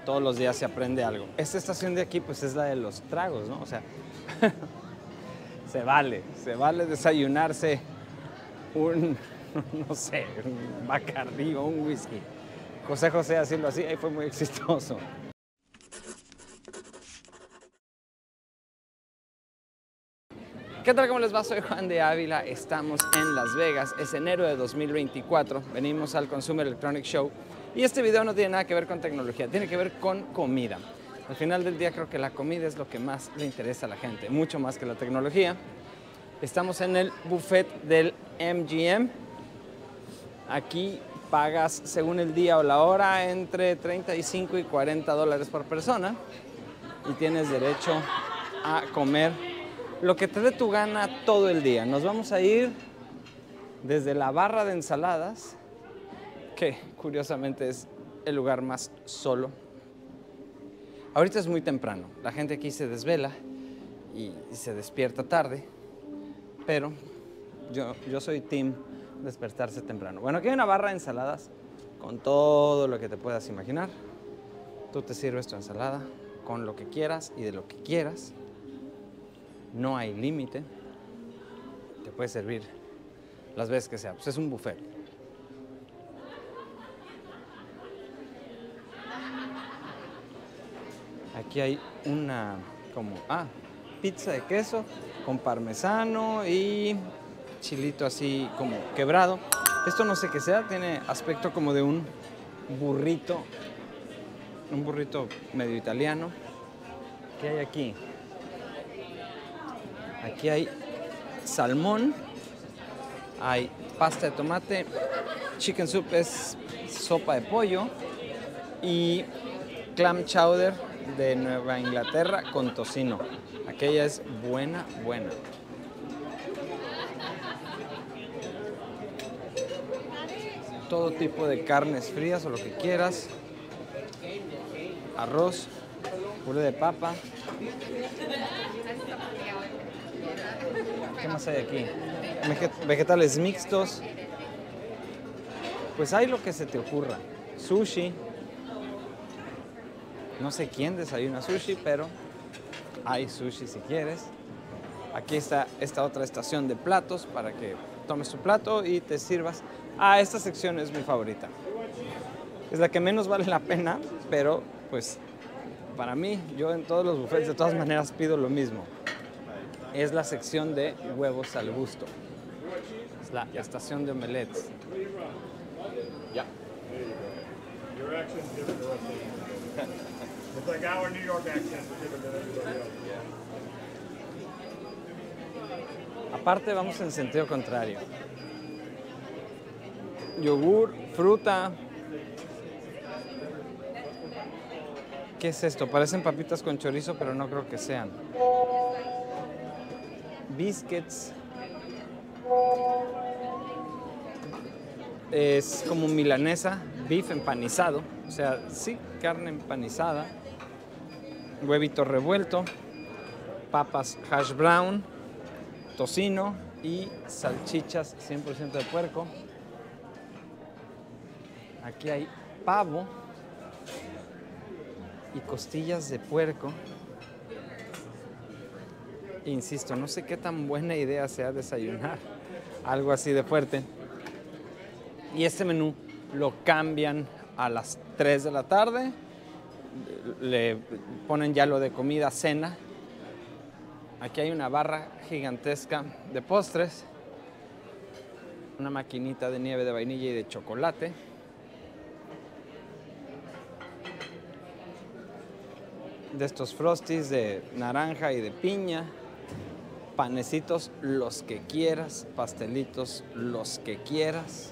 todos los días se aprende algo. Esta estación de aquí pues es la de los tragos, ¿no? O sea, se vale desayunarse un, no sé, un Bacardí o un whisky. José José, haciendo así, ahí fue muy exitoso. ¿Qué tal? ¿Cómo les va? Soy Juan de Ávila, estamos en Las Vegas, es enero de 2024, venimos al Consumer Electronics Show y este video no tiene nada que ver con tecnología, tiene que ver con comida. Al final del día creo que la comida es lo que más le interesa a la gente, mucho más que la tecnología. Estamos en el buffet del MGM, aquí pagas según el día o la hora entre 35 y 40 dólares por persona y tienes derecho a comer lo que te dé tu gana todo el día. Nos vamos a ir desde la barra de ensaladas, que curiosamente es el lugar más solo. Ahorita es muy temprano, la gente aquí se desvela y se despierta tarde, pero yo soy team despertarse temprano. Bueno, aquí hay una barra de ensaladas con todo lo que te puedas imaginar. Tú te sirves tu ensalada con lo que quieras y de lo que quieras. No hay límite, te puedes servir las veces que sea, pues es un buffet. Aquí hay una pizza de queso con parmesano y chilito así como quebrado. Esto no sé qué sea, tiene aspecto como de un burrito medio italiano. ¿Qué hay aquí? Aquí hay salmón, hay pasta de tomate, chicken soup es sopa de pollo y clam chowder de Nueva Inglaterra con tocino. Aquella es buena. Todo tipo de carnes frías o lo que quieras. Arroz, puré de papa. ¿Qué más hay aquí? Vegetales mixtos. Pues hay lo que se te ocurra. Sushi. No sé quién desayuna sushi, pero hay sushi si quieres. Aquí está esta otra estación de platos para que tomes tu plato y te sirvas. Esta sección es mi favorita. Es la que menos vale la pena, pero pues para mí, yo en todos los buffets de todas maneras pido lo mismo. Es la sección de huevos al gusto. Es la estación de omelets. Yeah. Your accent's different to us. It's like our New York accent is different than everybody else. Aparte vamos en sentido contrario. Yogur, fruta. ¿Qué es esto? Parecen papitas con chorizo, pero no creo que sean. Biscuits. Es como milanesa, beef empanizado. O sea, sí, carne empanizada. Huevito revuelto. Papas hash brown. Tocino y salchichas 100% de puerco. Aquí hay pavo y costillas de puerco. Insisto, no sé qué tan buena idea sea desayunar algo así de fuerte. Y este menú lo cambian a las 3 de la tarde. Le ponen ya lo de comida, cena. Aquí hay una barra gigantesca de postres. Una maquinita de nieve de vainilla y de chocolate. De estos frosties de naranja y de piña. Panecitos los que quieras, pastelitos los que quieras.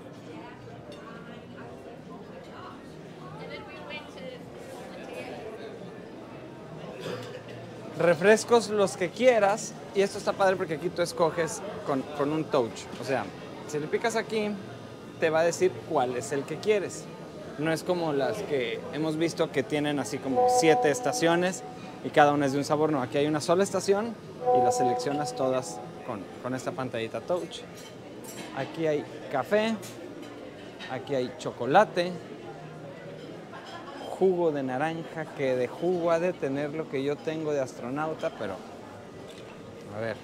Refrescos los que quieras. Y esto está padre porque aquí tú escoges con un touch. O sea, si le picas aquí, te va a decir cuál es el que quieres. No es como las que hemos visto que tienen así como 7 estaciones y cada una es de un sabor. No, aquí hay una sola estación y las seleccionas todas con esta pantallita touch. Aquí hay café, aquí hay chocolate, jugo de naranja, que de jugo ha de tener lo que yo tengo de astronauta, pero a ver.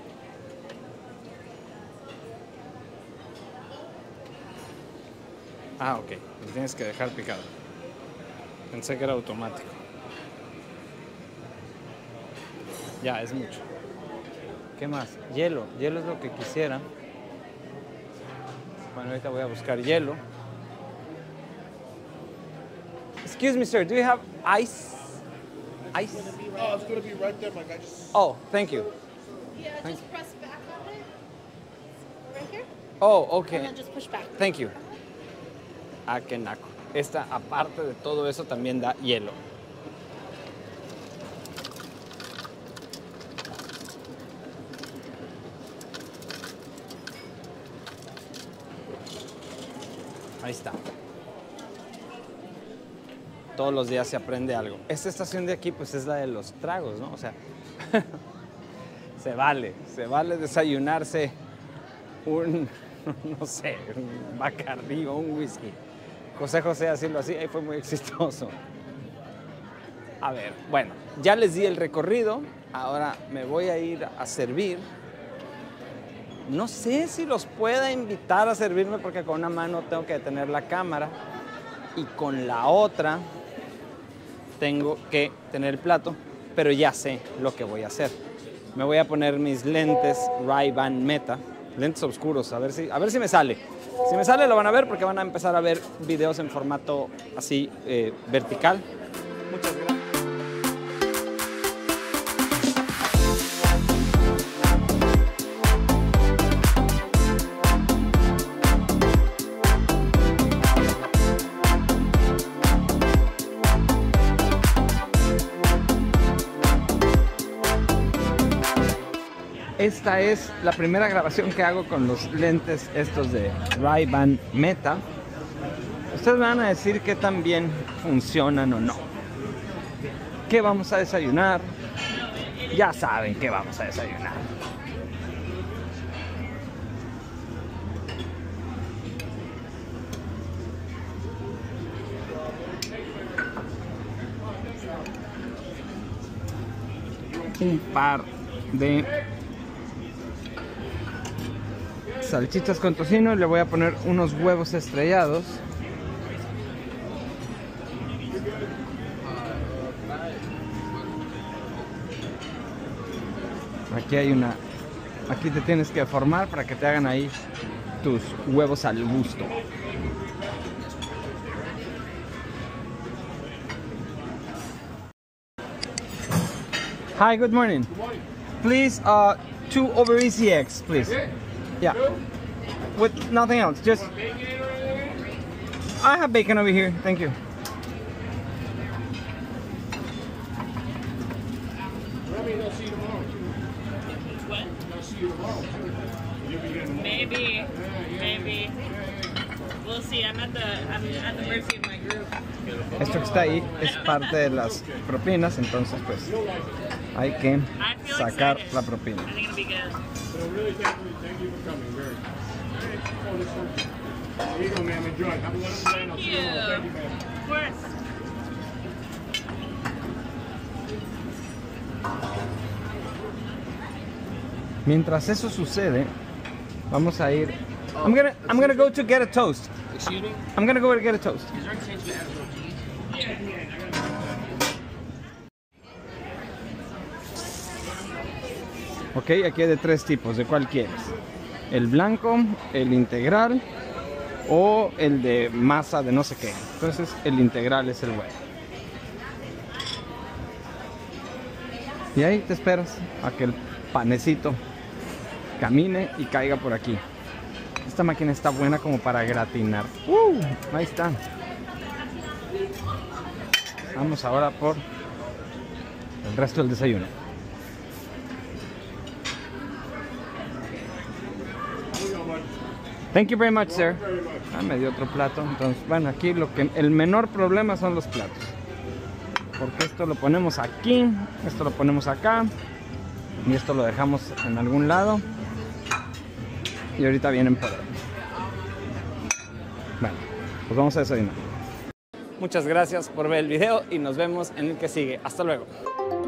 Ah, ok, lo tienes que dejar picado. Pensé que era automático. Ya, es mucho. ¿Qué más? Hielo. Hielo es lo que quisiera. Bueno, ahorita voy a buscar hielo. Excuse me, sir. Do you have ice? Ice? Oh, it's going to be right there, Mike. I just... Oh, thank you. Yeah, just press back on it. Right here. Oh, And okay. then just push back. Thank you. Ah, qué naco. Esta, aparte de todo eso, también da hielo. Ahí está. Todos los días se aprende algo. Esta estación de aquí, pues es la de los tragos, ¿no? O sea, se vale desayunarse un, no sé, un Bacardí o un whisky. José haciendo así, ahí fue muy exitoso. A ver, bueno, ya les di el recorrido, ahora me voy a ir a servir. No sé si los pueda invitar a servirme porque con una mano tengo que detener la cámara y con la otra tengo que tener el plato, pero ya sé lo que voy a hacer. Me voy a poner mis lentes Ray-Ban Meta, lentes oscuros, a ver si me sale. Si me sale lo van a ver porque van a empezar a ver videos en formato así vertical. Muchas gracias. Esta es la primera grabación que hago con los lentes estos de Ray-Ban Meta. Ustedes me van a decir qué tan bien funcionan o no. ¿Qué vamos a desayunar? Ya saben qué vamos a desayunar. Un par de salchichas con tocino y le voy a poner unos huevos estrellados. Aquí hay una, aquí te tienes que formar para que te hagan ahí tus huevos al gusto. Hi, good morning. Good morning. Please, 2 over easy eggs, please. Yeah. With nothing else, just... I have bacon over here, thank you. I'll see you tomorrow. What? I'll see you tomorrow. You'll be here tomorrow. Maybe. We'll see. I'm at the mercy of my group. Esto que está ahí es parte de las propinas, entonces pues hay que I feel sacar excited. la propina. I think it'll be good. So really, thank you for coming. Very. Oh, this one. There you go, ma'am. Enjoy. Have a wonderful day. and I'll see you tomorrow. Thank you, ma'am. Of course. Mientras eso sucede, vamos a ir. I'm gonna go to get a toast. Excuse me? I'm gonna go to get a toast. Is there any chance you add more cheese? Ok, aquí hay de 3 tipos. ¿De cuál quieres? El blanco, el integral o el de masa de no sé qué. Entonces el integral es el bueno. Y ahí te esperas a que el panecito camine y caiga por aquí. Esta máquina está buena como para gratinar. Ahí está. Vamos ahora por el resto del desayuno. Thank you very much, sir. Ah, me dio otro plato. Entonces, bueno, aquí el menor problema son los platos. Porque esto lo ponemos aquí, esto lo ponemos acá y esto lo dejamos en algún lado. Y ahorita vienen por ahí. Bueno, pues vamos a desayunar. Muchas gracias por ver el video y nos vemos en el que sigue. Hasta luego.